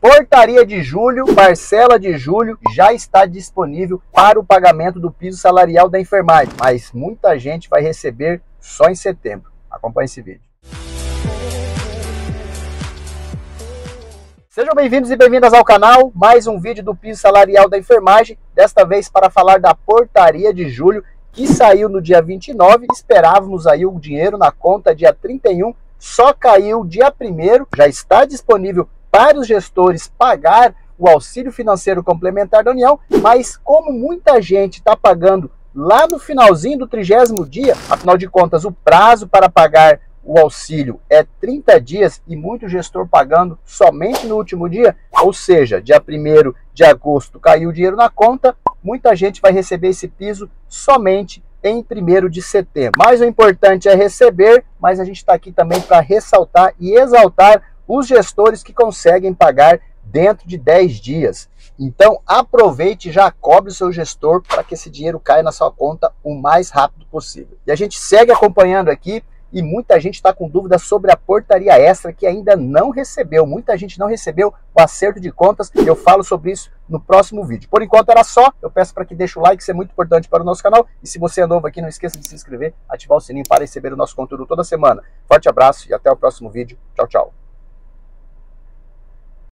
Portaria de julho, parcela de julho, já está disponível para o pagamento do piso salarial da enfermagem, mas muita gente vai receber só em setembro. Acompanhe esse vídeo. Sejam bem-vindos e bem-vindas ao canal, mais um vídeo do piso salarial da enfermagem, desta vez para falar da portaria de julho, que saiu no dia 29, esperávamos aí o dinheiro na conta dia 31, só caiu dia 1º, já está disponível para os gestores pagar o auxílio financeiro complementar da União, mas como muita gente está pagando lá no finalzinho do 30º dia, afinal de contas o prazo para pagar o auxílio é 30 dias e muito gestor pagando somente no último dia, ou seja, dia 1º de agosto caiu o dinheiro na conta, muita gente vai receber esse piso somente em 1º de setembro. Mas o importante é receber, mas a gente está aqui também para ressaltar e exaltar os gestores que conseguem pagar dentro de 10 dias. Então aproveite e já cobre o seu gestor para que esse dinheiro caia na sua conta o mais rápido possível. E a gente segue acompanhando aqui e muita gente está com dúvidas sobre a portaria extra que ainda não recebeu. Muita gente não recebeu o acerto de contas. Eu falo sobre isso no próximo vídeo. Por enquanto era só. Eu peço para que deixe o like, isso é muito importante para o nosso canal. E se você é novo aqui, não esqueça de se inscrever, ativar o sininho para receber o nosso conteúdo toda semana. Forte abraço e até o próximo vídeo. Tchau, tchau.